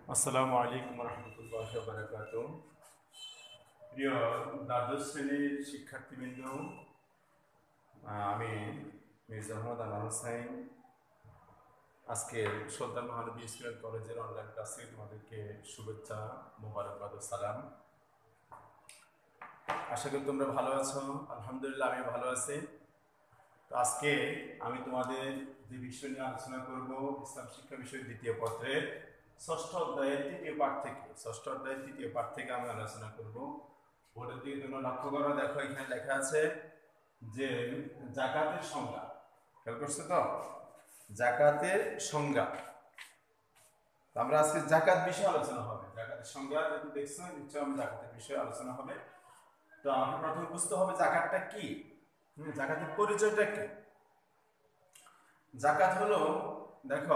আসসালামু আলাইকুম রহমতুল্লাহি ওয়া বারাকাতুহু। প্রিয় দ্বাদশ শ্রেণীর শিক্ষার্থীবৃন্দ, আমি মির্জা মোহাম্মদ আনোয়ার হোসাইন আজকে সুলতান মহানবী স্কুল কলেজের অনলাইন ক্লাসে তোমাদেরকে শুভেচ্ছা, মোবারকবাদ ও সালাম। আশা করি তোমরা ভালো আছো। আলহামদুলিল্লাহ আমি ভালো আছি। তো আজকে আমি তোমাদের যে বিষয় নিয়ে আলোচনা করব, ইসলাম শিক্ষা বিষয়ের দ্বিতীয় পত্রের ষষ্ঠ অধ্যায়ের তৃতীয় পাঠ থেকে আমি আলোচনা করব। বোর্ডের দিকে তোমরা লক্ষ্য করো, দেখো এখানে লেখা আছে যে যাকাতের সংজ্ঞা। খেয়াল করছো তো? যাকাতের সংজ্ঞা। আমরা আজকে যাকাত বিষয়ে আলোচনা হবে। যাকাতের সংজ্ঞা যেহেতু দেখছো, নিশ্চয় আমি যাকাতের বিষয়ে আলোচনা হবে। তো আমাকে প্রথমে বুঝতে হবে যাকাতটা কি, যাকাতের পরিচয়টা কি। যাকাত হলো, দেখো,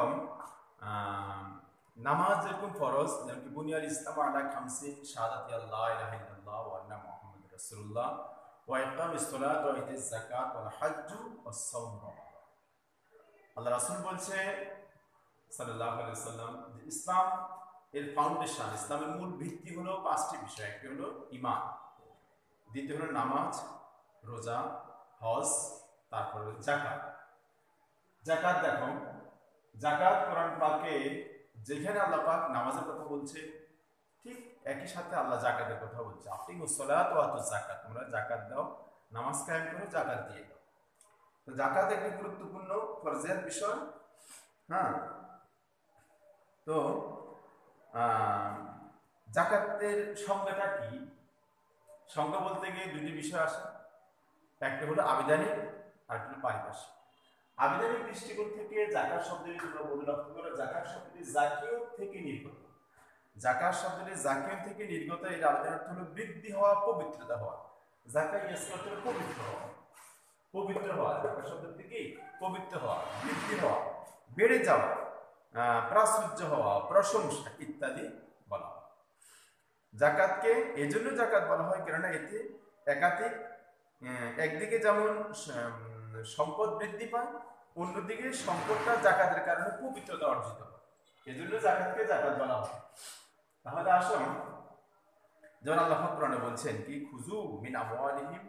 নামাজ যেরকম ফরজ, যেমন কি বুনিয়াল ইসলাম আলা খামসি শাহাদাতি আল্লাহ ইলাহা ইল্লাল্লাহ ওয়া আন্না মুহাম্মাদুর রাসূলুল্লাহ ওয়া ইকামিস সালাত ওয়া ইতাজ যাকাত ওয়াল হজ্জ ওয়াস সাওম। আল্লাহ রাসূল বলছে সাল্লাল্লাহু আলাইহি ওয়াসাল্লাম যে ইসলাম এর ফাউন্ডেশন, ইসলামের মূল ভিত্তি হলো পাঁচটি বিষয়। একটি হলো ঈমান, দ্বিতীয় হলো নামাজ, রোজা, হজ, তারপর যাকাত। যাকাত, দেখো, যাকাত কোরআন পাকে যেখানে আল্লাহ পাক নামাজের কথা বলছে, ঠিক একই সাথে আল্লাহ যাকাতের কথা বলছে। আকিমুস সালাত ওয়া আতুজ যাকাত, তোমরা যাকাত দাও, নামাজ কায়েম করো, যাকাত দিয়ে দাও। তো যাকাত একটি গুরুত্বপূর্ণ ফরজিয়াত বিষয়। হ্যাঁ, তো যাকাতের সংজ্ঞাটা কি? সংজ্ঞা বলতে গিয়ে দুটি বিষয় আসে। একটা হলো আবিধানিক, আর একটা হলো পারিভাষিক। আবিধানিক দৃষ্টিকোণ থেকে যাকাত শব্দটি তোমরা বলে লক্ষ্য করো, যাকাত শব্দটি জাকিয়ত থেকে নির্গত। যাকাত শব্দটি জাকিয়ত থেকে নির্গত, এর আবিধানিক অর্থ হলো বৃদ্ধি হওয়া, পবিত্রতা হওয়া। যাকাত অর্থ হলো পবিত্র হওয়া, পবিত্র হওয়া। যাকাত শব্দ থেকে পবিত্র হওয়া, বৃদ্ধি হওয়া, বেড়ে যাওয়া, প্রাচুর্য হওয়া, প্রশংসা ইত্যাদি বলা হয়। যাকাতকে এজন্য যাকাত বলা হয় কেননা এতে একাধিক, একদিকে যেমন সম্পদ বৃদ্ধি পায়, অন্যদিকে সম্পদটা যাকাতের কারণে পবিত্রতা অর্জিত হয়। এজন্য যাকাতকে যাকাত বলা হয়। তাহলে আসুন, যেমন আল্লাহ কোরআনে বলছেন কি, খুযু মিন আমওয়ালিহিম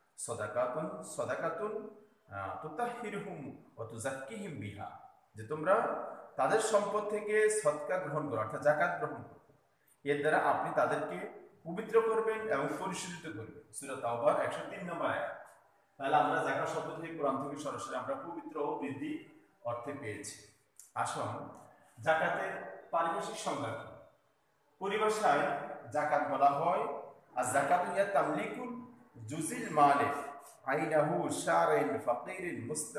সাদাকাতুন তুতাহহিরুহুম ওয়া তুযাক্কিহিম বিহা, যে তোমরা তাদের সম্পদ থেকে সদকা গ্রহণ করো, অর্থাৎ যাকাত গ্রহণ করো। এর দ্বারা আপনি তাদেরকে পবিত্র করবেন এবং পরিশোধিত করবেন। সূরা তাওবার 103 নম্বর আয়াত। তাহলে আমরা যাকাত শব্দ থেকে, কোরআন থেকে সরাসরি আমরা পবিত্র ও বৃদ্ধি অর্থে পেয়েছি। আসুন, যাকাতের পারিভাষিক সংজ্ঞা কি? পরিভাষায় যাকাত বলা হয় আর যাকাতু ইয়া তামলিকুল জুজিল মালে আইনাহু শারিন ফাকিরিন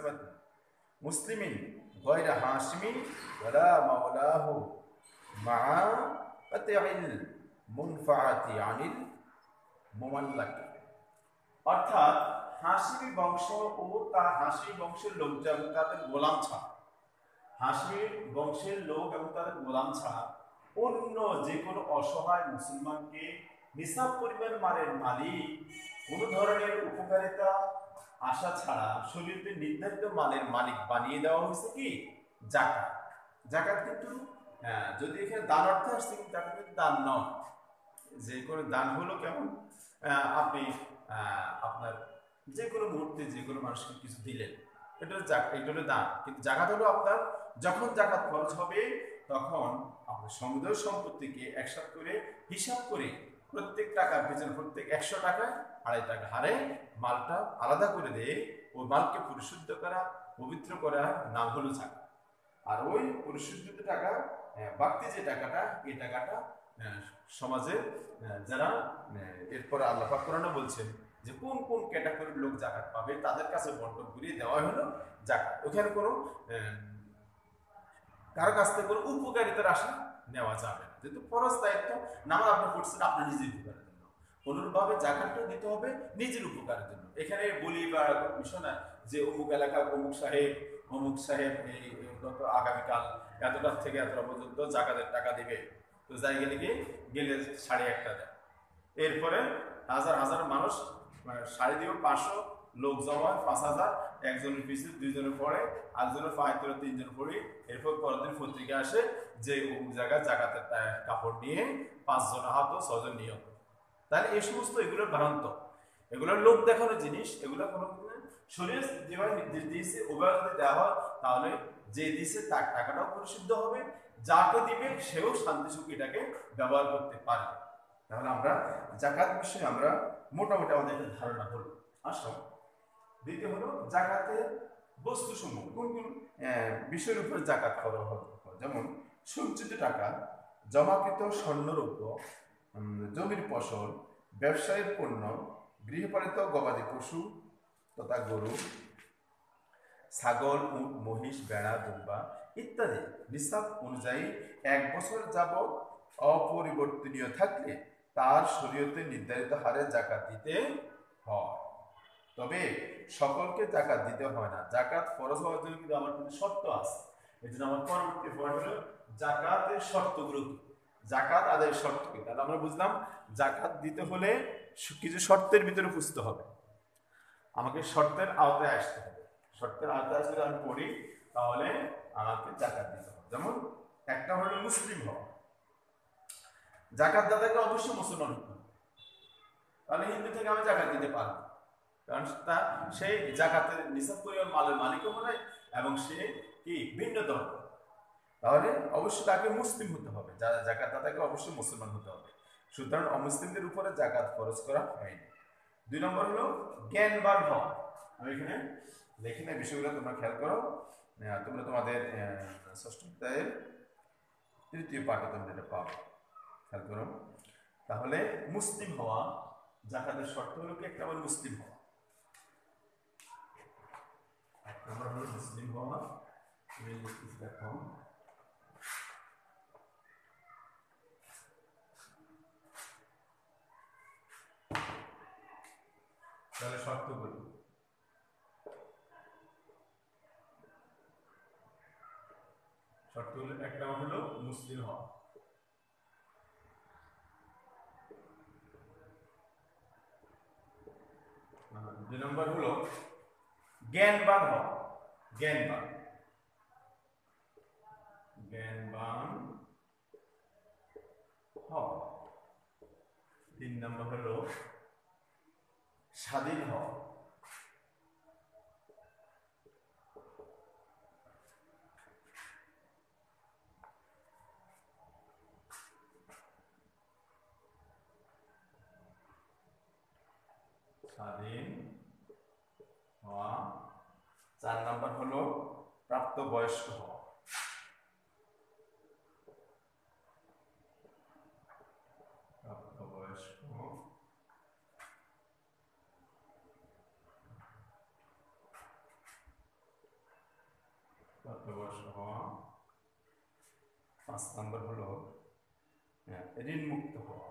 মুসলিমিন গায়রা হাশিমিন ওয়ালা মাওলাহু মা আতিল মুনফাআতি আনিল মুমাল্লাকি। অর্থাৎ হাশিমি বংশ ও হাশিমি বংশের লোক এবং তাদের গোলাম ছাড়া, হাশিমি বংশের লোক এবং তাদের গোলাম ছাড়া অন্য যে কোনো অসহায় মুসলমানকে নিসাব পরিমাণ মালের মালিক কোনো ধরনের উপকারিতা আশা ছাড়া শরীয়তে নির্ধারিত মালের মালিক বানিয়ে দেওয়া হয়েছে কি? যাকাত। যাকাত কিন্তু যদি এখানে দান অর্থে আসছে, কিন্তু যাকাত কিন্তু দান নয়। যে কোনো দান হলো কেমন, আপনি আপনার যে কোনো মুহূর্তে যে কোনো মানুষকে কিছু দিলেন, এটা হলো দান। কিন্তু যাকাত হলো আপনার যখন যাকাত খরচ হবে তখন আপনার সমুদয় সম্পত্তিকে একসাথে করে হিসাব করে প্রত্যেক টাকার পেছনে, প্রত্যেক 100 টাকায় 2.5 টাকা হারে মালটা আলাদা করে দিয়ে ওই মালকে পরিশুদ্ধ করা, পবিত্র করা নাম হলো যাকাত। আর ওই পরিশুদ্ধ টাকা, বাড়তি যে টাকাটা, এই টাকাটা সমাজে যারা, এরপরে আল্লাহ পাক কোরআনে বলছেন যে কোন কোন ক্যাটাগরির লোক যাকাত পাবে তাদের কাছে বন্টন করিয়ে দেওয়া হলো যাকাত। ওখানে কোনো কারো কাছ থেকে কোনো উপকারিতার আশা নেওয়া যাবে না, যেহেতু ফরজ দায়িত্ব। নামাজ আপনি পড়ছেন আপনার নিজের উপকারের জন্য, অনুরূপভাবে যাকাতটা দিতে হবে নিজের উপকারের জন্য। এখানে বলি বা বিষয় না যে অমুক এলাকার অমুক সাহেব এই গত আগামীকাল এতটা থেকে এতটা পর্যন্ত যাকাতের টাকা দিবে, তো যাই গেলে গেলে 1.5 দেয়। এরপরে হাজার হাজার মানুষ, 5.5 লোক জমা হয়, 5,000, একজনের পিছনে দুইজনে পড়ে, আরেকজনের পায়ে তোরা তিনজন পড়ি, এরপর পরের দিন পত্রিকা আসে যে অমুক জায়গায় জাকাতের কাপড় নিয়ে 5 জন আহত, 6 জন নিহত। তাহলে এই সমস্ত এগুলো ভ্রান্ত, এগুলো লোক দেখানোর জিনিস, এগুলো কোনো শরীর যেভাবে নির্দেশ দিয়েছে ওভাবে যদি দেওয়া হয় তাহলে যে দিয়েছে তার টাকাটাও পরিশুদ্ধ হবে, যাকে দিবে সেও শান্তি সুখে এটাকে ব্যবহার করতে পারবে। তাহলে আমরা জাকাত বিষয়ে আমরা মোটামুটি আমাদের একটা ধারণা হলো। আসো দ্বিতীয় হলো জাকাতের বস্তুসমূহ, কোন কোন বিষয়ের উপর জাকাত খরচ হয়। যেমন সঞ্চিত টাকা, জমাকৃত স্বর্ণরৌপ্য, জমির ফসল, ব্যবসায়ের পণ্য, গৃহপালিত গবাদি পশু তথা গরু, ছাগল, উট, মহিষ, ভেড়া, দুম্বা ইত্যাদি নিসাব অনুযায়ী 1 বছর যাবৎ অপরিবর্তনীয় থাকলে তার শরীয়তে নির্ধারিত হারে জাকাত দিতে হয়। তবে সকলকে জাকাত দিতে হয় না। জাকাত ফরজ হওয়ার জন্য কিন্তু আমার কিন্তু শর্ত আছে। এই জন্য আমার পরবর্তী পয়েন্ট হলো জাকাতের শর্তগুলো কি, জাকাত আদায়ের শর্ত কি। তাহলে আমরা বুঝলাম জাকাত দিতে হলে কিছু শর্তের ভিতরে বুঝতে হবে, আমাকে শর্তের আওতায় আসতে হবে। শর্তের আওতায় আসলে আমি পড়ি তাহলে আমাকে জাকাত দিতে হবে। যেমন একটা হলো মুসলিম হওয়া, জাকাত দাতাকে অবশ্যই মুসলমান হতে হবে, তাহলে হিন্দু থেকে আমি জাকাত দিতে পারবো, কারণ সেই জাকাতের নিসাব পরিমাণ মালের মালিকও হয় এবং সে কি ভিন্ন ধর্ম, তাহলে অবশ্যই তাকে মুসলিম হতে হবে, জাকাত দাতাকে অবশ্যই মুসলমান হতে হবে। সুতরাং অমুসলিমদের উপরে জাকাত খরচ করা হয়নি। 2 নম্বর হলো জ্ঞানবান হওয়া। আমি এখানে লেখি না বিষয়গুলো, তোমরা খেয়াল করো, তোমরা তোমাদের ষষ্ঠ অধ্যায়ের 3য় পাঠে তোমরা এটা পাবো, খেয়াল করো। তাহলে মুসলিম হওয়া, জাকাতের শর্ত হলো কি, 1 নম্বর মুসলিম হওয়া, 1 নম্বর হলো মুসলিম হওয়া। দেখো তাহলে শর্তগুলো, শর্তগুলো 1 নম্বর হলো মুসলিম হওয়া, 2 নম্বর হলো জ্ঞানবান হওয়া, জ্ঞানবান হওয়া। 3 নম্বর হলো স্বাধীন হওয়া, স্বাধীন হওয়া। 4 নম্বর হলো প্রাপ্তবয়স্ক হওয়া, প্রাপ্তবয়স্ক। 5 নম্বর হলো ঋণ মুক্ত হওয়া,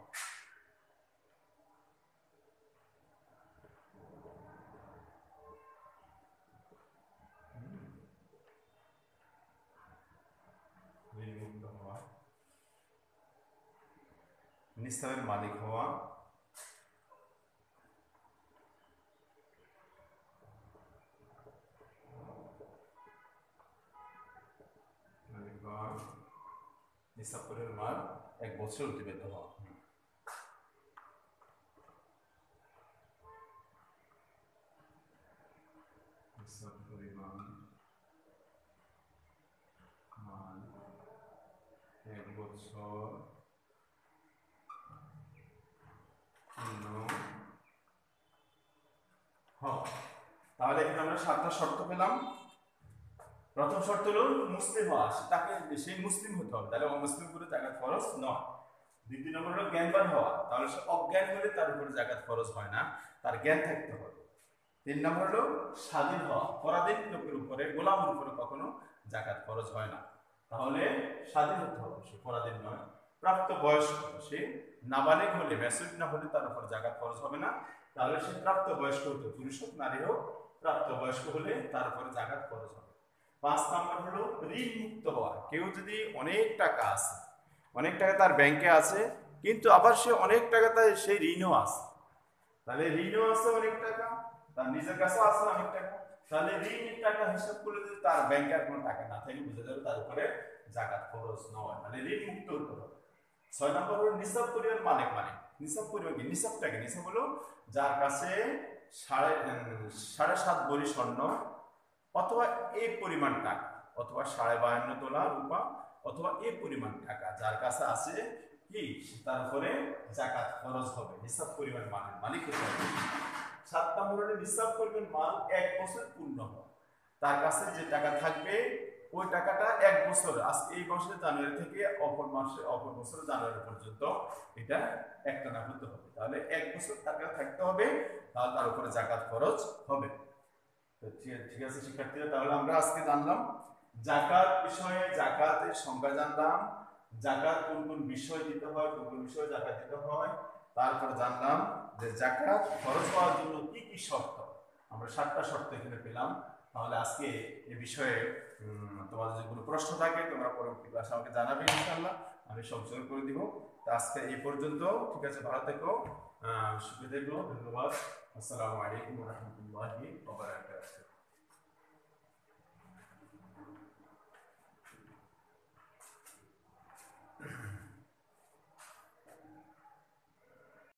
নিসাবের মালিক হওয়া, নিসাব পরিমাণ 1 বছর অতিবাহিত হওয়া। নিসাব পরিমাণ 1 বছর তাহলে এখানে আমরা 7টা শর্ত পেলাম। প্রথম শর্ত হলো মুসলিম হওয়া, তাকে সেই মুসলিম হতে হবে, তাহলে অমুসলিম করে জাকাত ফরজ নয়। 2 নম্বর হলো জ্ঞানবান হওয়া, তাহলে সে অজ্ঞান হলে তার উপরে জাকাত ফরজ হয় না, তার জ্ঞান থাকতে হবে। 3 নম্বর হলো স্বাধীন হওয়া, পরাধীন লোকের উপরে, গোলামের উপরে কখনো জাকাত ফরজ হয় না, তাহলে স্বাধীন হতে হবে, সে পরাধীন নয়। প্রাপ্তবয়স্ক, সে নাবালিগ হলে, ম্যাচুরিটি না হলে তার উপর জাকাত ফরজ হবে না, তাহলে সে প্রাপ্তবয়স্ক হতে, পুরুষ হোক নারী হোক, প্রাপ্তবয়স্ক হলে তার উপরে জাকাত ফরজ হবে। 5 নম্বর হলো ঋণ মুক্ত হওয়া, কেউ যদি অনেক টাকা আছে, অনেক টাকা তার ব্যাংকে আছে, কিন্তু আবার সে অনেক টাকা তার সেই ঋণও আছে, তাহলে ঋণও আছে অনেক টাকা, তার নিজের কাছে আছে অনেক টাকা, তাহলে ঋণের টাকা হিসাব করলে যদি তার ব্যাংকে আর কোনো টাকা না থাকে বুঝা যাবে তার উপরে জাকাত খরচ নয়, মানে ঋণ মুক্ত হতে হবে। 6 নম্বর হলো নিসাব পরিমাণ মানে নিসাব পরিমাণ কি? নিসাবটাকে নিসাব হলো যার কাছে সাড়ে 7 ভরি স্বর্ণ অথবা এই পরিমাণ টাকা অথবা 52.5 তোলা রূপা অথবা এই পরিমাণ টাকা যার কাছে আছে কি তার উপরে জাকাত খরচ হবে। নিসাব পরিমাণ মালিক হতে হবে। 7 নম্বর হলো নিসাব পরিমাণ মাল 1 বছর পূর্ণ হয়, তার কাছে যে টাকা থাকবে ওই টাকাটা 1 বছর, আজকে এই মাসের জানুয়ারি থেকে অপর বছর জানুয়ারি পর্যন্ত এটা একটানা হতে হবে। তাহলে 1 বছর টাকা থাকতে হবে, তাহলে তার উপরে জাকাত খরচ হবে। তো ঠিক আছে শিক্ষার্থীরা, তাহলে আমরা আজকে জানলাম জাকাত বিষয়ে, জাকাতের সংজ্ঞা জানলাম, জাকাত কোন কোন বিষয় দিতে হয়, কোন কোন বিষয়ে জাকাত দিতে হয়। তারপর জানলাম যে জাকাত খরচ হওয়ার জন্য কি কি শর্ত, আমরা 7টা শর্ত এখানে পেলাম। তাহলে আজকে এই বিষয়ে তোমাদের যদি কোনো প্রশ্ন থাকে তোমরা পরবর্তী ক্লাসে আমাকে জানাবে, ইনশাআল্লাহ আমি সংশোধন করে দিব। তো আজকে এই পর্যন্ত, ঠিক আছে, ভালো থেকো, সুখে থেকো, ধন্যবাদ, আসসালামু আলাইকুম ওয়া রাহমাতুল্লাহি।